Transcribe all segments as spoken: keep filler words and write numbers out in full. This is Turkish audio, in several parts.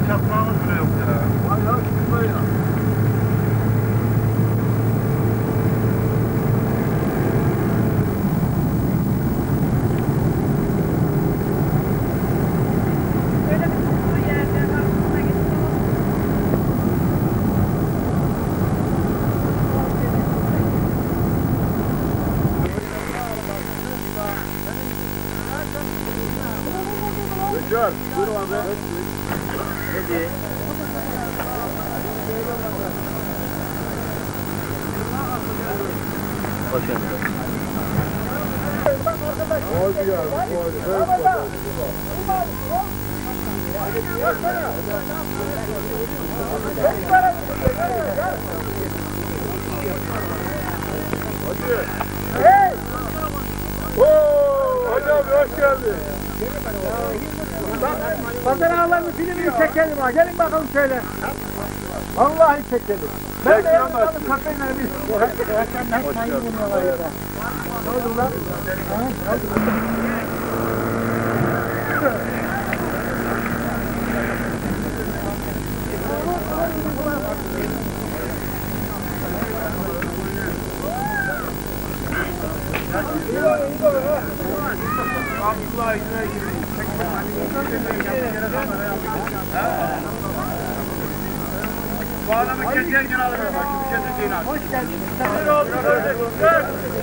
çakmağımız bile yok ya. Var ya şurada ya. Gör, buyurun abi. Ne diye? Hoş geldiniz. Oldu ya, oldu. Hadi. Hey! Oo, hadi abi hoş geldin. Pazar ağlarının filmini çekelim ha. Gelin bakalım şöyle. Vallahi çekelim. Ben de yapmadım kafayla bir. Erken hep mayın buluyorlar ya da. Ne oldu lan? Ne oldu? Abdullah İzmir'e girdik. Bu adamı keserken alırım. Şu keserken alırım. Hoş geldin. Ne oldu kardeşim? Gel.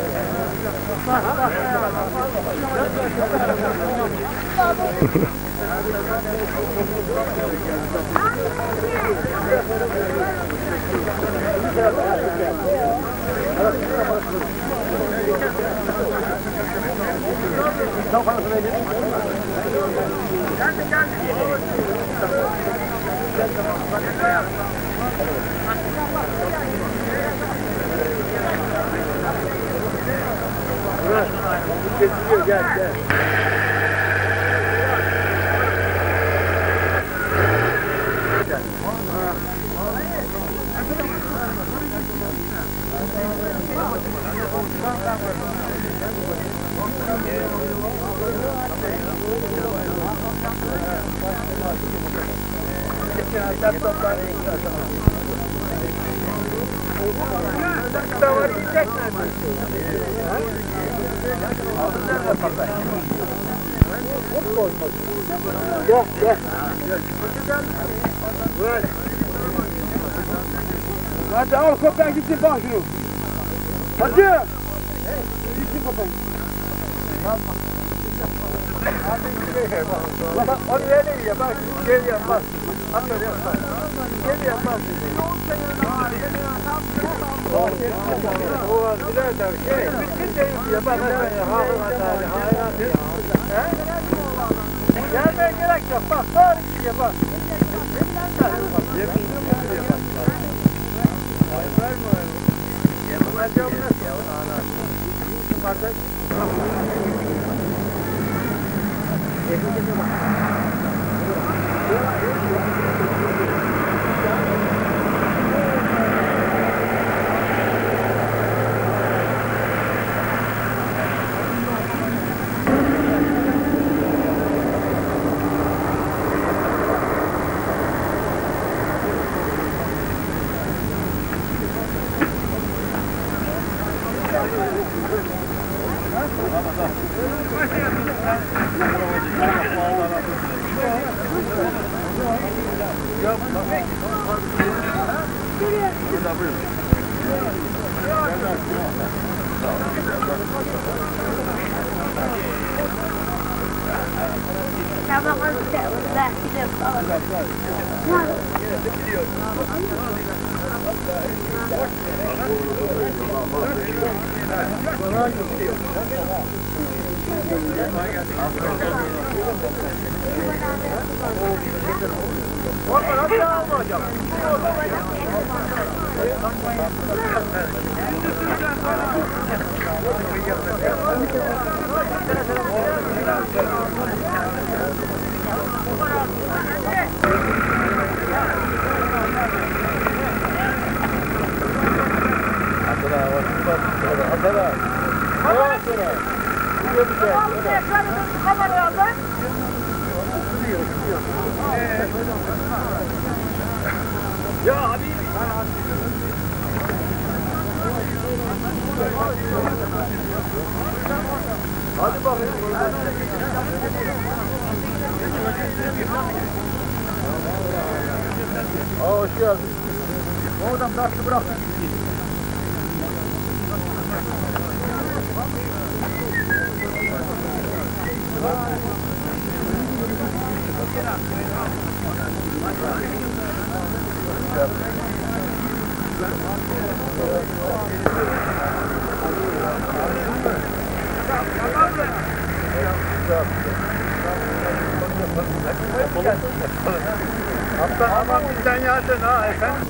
Çok fazla verin. Geldi geldi. Kesiliyor, gel gel. Davarı yiyecek mi? Gel gel. Hadi al köpeğe gitsin bak şunu. Hadi. Gitsin köpeğe. Bak onu öyle yiyor bak. Gel yapmaz. Atlar yapmaz. Gel yapmaz. O birader şey. Bütün de yiyor bak. Gelmeye gerek yok bak. Doğru gidiyor bak. Kamerayı alın. Aa, hoş geldin. Oradan taşlı bıraktı gitti. Hatta aman bizden yerdin ha efendim.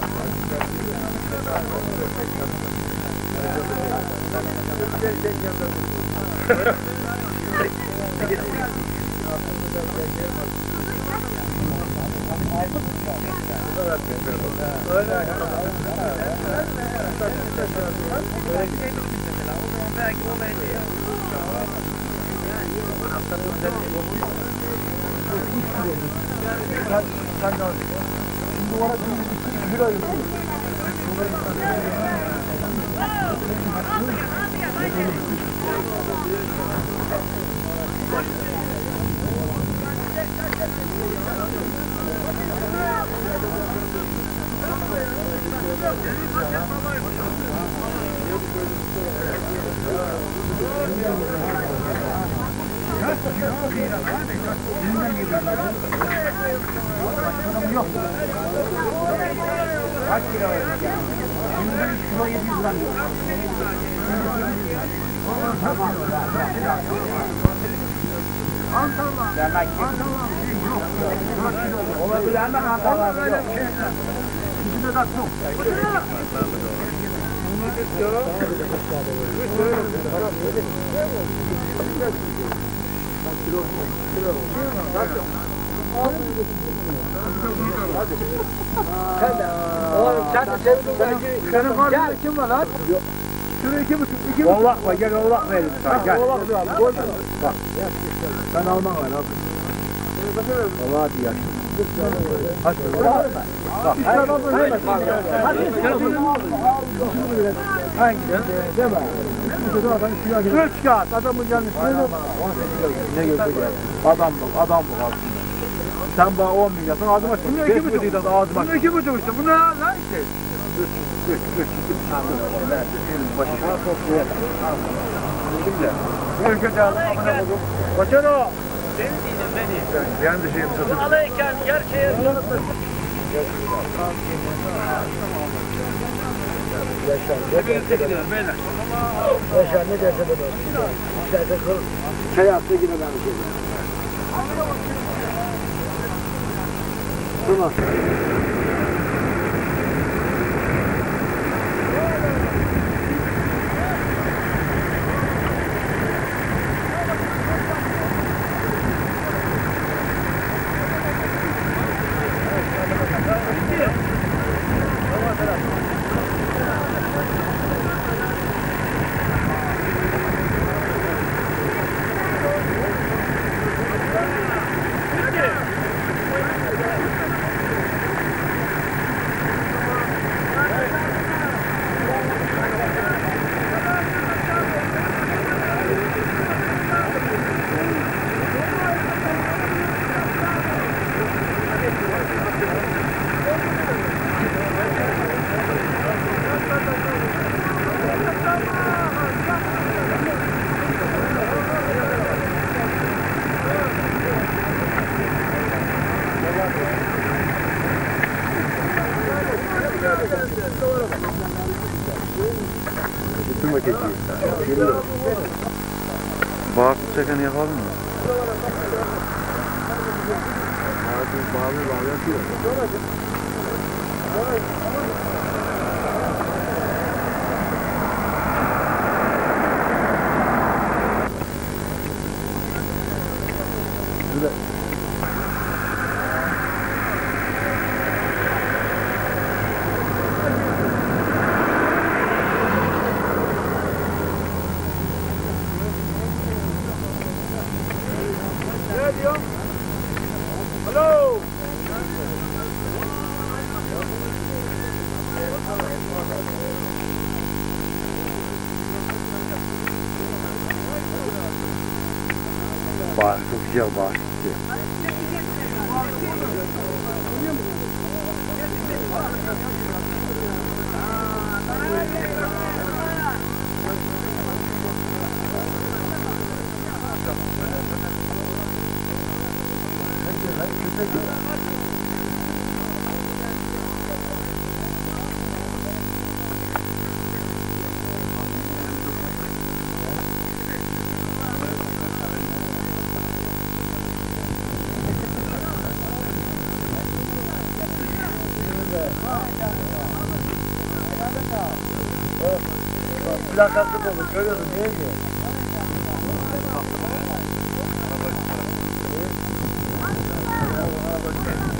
Kaç kilo olacak ya? yirmi beş kilo yedi yüz gram. Tamam. Antalya. Demek ki. Olabilir hemen Antalya. İkide de çok. Sen de. Oğlum sen de senin senin karşında kim var lan? Şuraya iki buçuk, iki buçuk. Oğlak var, gel oğlak verin sana, gel. Oğlak ver abi, koy. Bak, sen alman var abi. Oğlak hadi ya. Hadi. Bak, her zaman böyle. Hadi, hangi? Deme. Üç kağıt, adamın yanına. Ne götürüyor? Adamlık, adamlık aslında. Sen bana on milyasın ağzıma çık. Bunu iki buçuk idi ağzıma çık. Bunu iki buçuk işte. Bu ne lan işte? Üç, üç, üç, üç. Başına topluyor. Şimdi. Ülkede amına koydum. Kaçar o? Beni diyeceğim beni. Ben de şeyim satın. Alayken yer şeye sorulur. Yaşar. Hepinize gidiyor beyler. Yaşar ne derse de böyle. İsterse kıl. Çay attı yine ben bir şey. Tamam. Tutma keçiyi. Bağırtı çekeni yapalım mı? Bağırtı bağlı bağlı yapıyor. Güzel. Ya çok güzel bak. Plakası dolu, görüyorsun değil mi? Araba